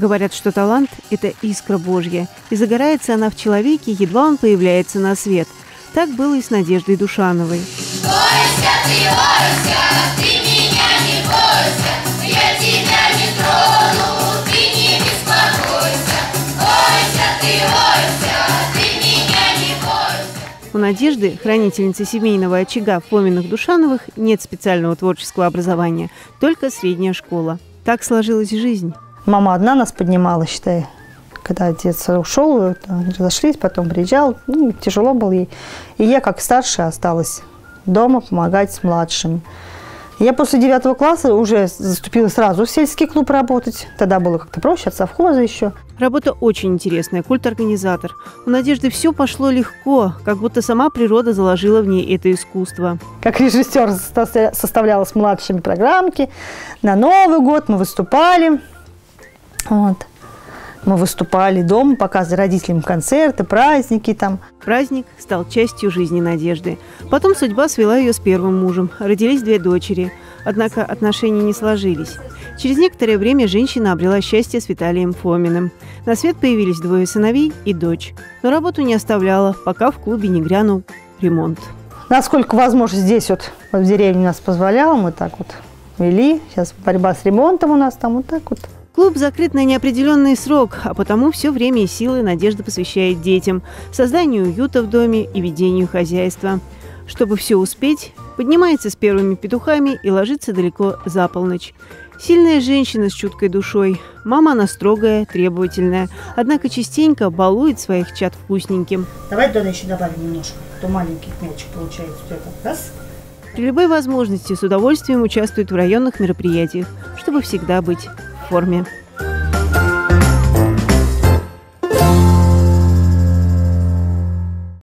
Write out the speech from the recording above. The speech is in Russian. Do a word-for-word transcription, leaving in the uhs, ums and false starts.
Говорят, что талант – это искра Божья, и загорается она в человеке, едва он появляется на свет. Так было и с Надеждой Душановой. Бойся ты, бойся, ты меня не бойся, я тебя не трону, ты не беспокойся. Бойся ты, бойся, ты меня не бойся. У Надежды, хранительницы семейного очага в Фоминых Душановых, нет специального творческого образования, только средняя школа. Так сложилась жизнь. Мама одна нас поднимала, считай. Когда отец ушел, разошлись, потом приезжал, ну, тяжело было ей. И я, как старшая, осталась дома помогать с младшими. Я после девятого класса уже заступила сразу в сельский клуб работать. Тогда было как-то проще, от совхоза еще. Работа очень интересная, культ-организатор. У Надежды все пошло легко, как будто сама природа заложила в ней это искусство. Как режиссер составляла с младшими программки. На Новый год мы выступали. Вот. Мы выступали дома, показывали родителям концерты, праздники там. Праздник стал частью жизни Надежды. Потом судьба свела ее с первым мужем. Родились две дочери. Однако отношения не сложились. Через некоторое время женщина обрела счастье с Виталием Фоминым. На свет появились двое сыновей и дочь. Но работу не оставляла, пока в клубе не грянул ремонт. Насколько возможно, здесь вот в деревне нас позволяло, мы так вот вели. Сейчас борьба с ремонтом у нас там вот так вот. Клуб закрыт на неопределенный срок, а потому все время и силы Надежда посвящает детям, созданию уюта в доме и ведению хозяйства. Чтобы все успеть, поднимается с первыми петухами и ложится далеко за полночь. Сильная женщина с чуткой душой. Мама она строгая, требовательная, однако частенько балует своих чад вкусненьким. Давай туда еще добавим немножко, а то маленький мячик получается. Раз. При любой возможности с удовольствием участвует в районных мероприятиях, чтобы всегда быть в форме.